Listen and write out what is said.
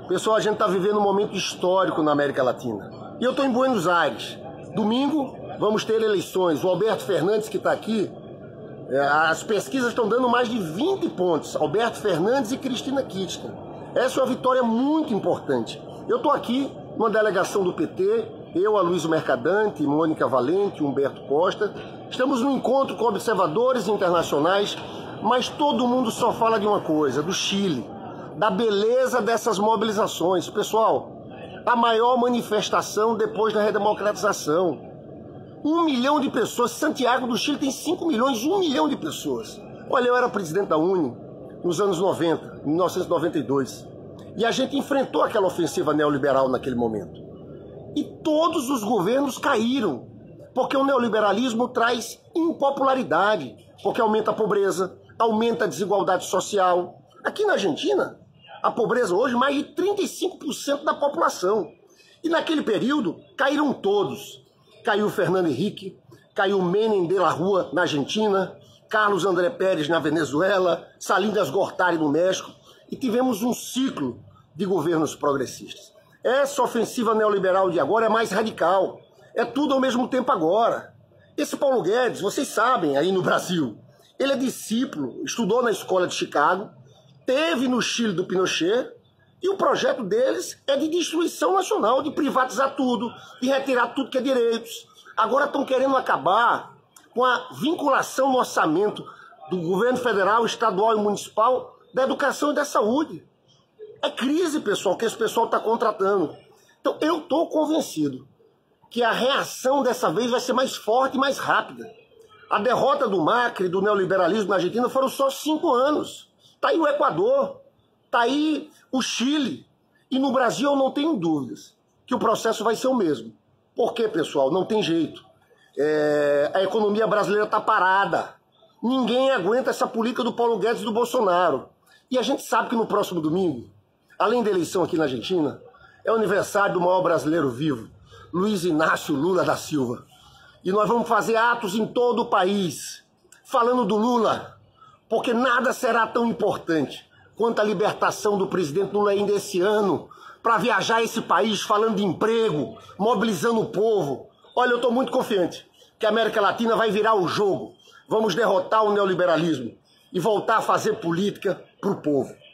Pessoal, a gente está vivendo um momento histórico na América Latina. E eu estou em Buenos Aires. Domingo vamos ter eleições. O Alberto Fernandes, que está aqui, as pesquisas estão dando mais de 20 pontos. Alberto Fernandes e Cristina Kirchner. Essa é uma vitória muito importante. Eu estou aqui numa delegação do PT, eu, Aloysio Mercadante, Mônica Valente, Humberto Costa. Estamos num encontro com observadores internacionais, mas todo mundo só fala de uma coisa, do Chile, da beleza dessas mobilizações. Pessoal, a maior manifestação depois da redemocratização. 1 milhão de pessoas. Santiago do Chile tem 5 milhões, 1 milhão de pessoas. Olha, eu era presidente da UNE nos anos 90, em 1992. E a gente enfrentou aquela ofensiva neoliberal naquele momento. E todos os governos caíram, porque o neoliberalismo traz impopularidade, porque aumenta a pobreza, aumenta a desigualdade social. Aqui na Argentina, a pobreza hoje mais de 35% da população. E naquele período caíram todos. Caiu Fernando Henrique, caiu Menem de la Rúa na Argentina, Carlos André Pérez na Venezuela, Salinas Gortari no México, e tivemos um ciclo de governos progressistas. Essa ofensiva neoliberal de agora é mais radical. É tudo ao mesmo tempo agora. Esse Paulo Guedes, vocês sabem, aí no Brasil, ele é discípulo, estudou na escola de Chicago, teve no Chile do Pinochet, e o projeto deles é de destruição nacional, de privatizar tudo, de retirar tudo que é direitos. Agora estão querendo acabar com a vinculação no orçamento do governo federal, estadual e municipal da educação e da saúde. É crise, pessoal, que esse pessoal está contratando. Então eu estou convencido que a reação dessa vez vai ser mais forte e mais rápida. A derrota do Macri, do neoliberalismo na Argentina, foram só 5 anos. Está aí o Equador, está aí o Chile. E no Brasil eu não tenho dúvidas que o processo vai ser o mesmo. Por quê, pessoal? Não tem jeito. A economia brasileira está parada. Ninguém aguenta essa política do Paulo Guedes e do Bolsonaro. E a gente sabe que no próximo domingo, além da eleição aqui na Argentina, é o aniversário do maior brasileiro vivo, Luiz Inácio Lula da Silva. E nós vamos fazer atos em todo o país, falando do Lula, porque nada será tão importante quanto a libertação do presidente Lula ainda esse ano, para viajar esse país falando de emprego, mobilizando o povo. Olha, eu estou muito confiante que a América Latina vai virar o jogo. Vamos derrotar o neoliberalismo e voltar a fazer política para o povo.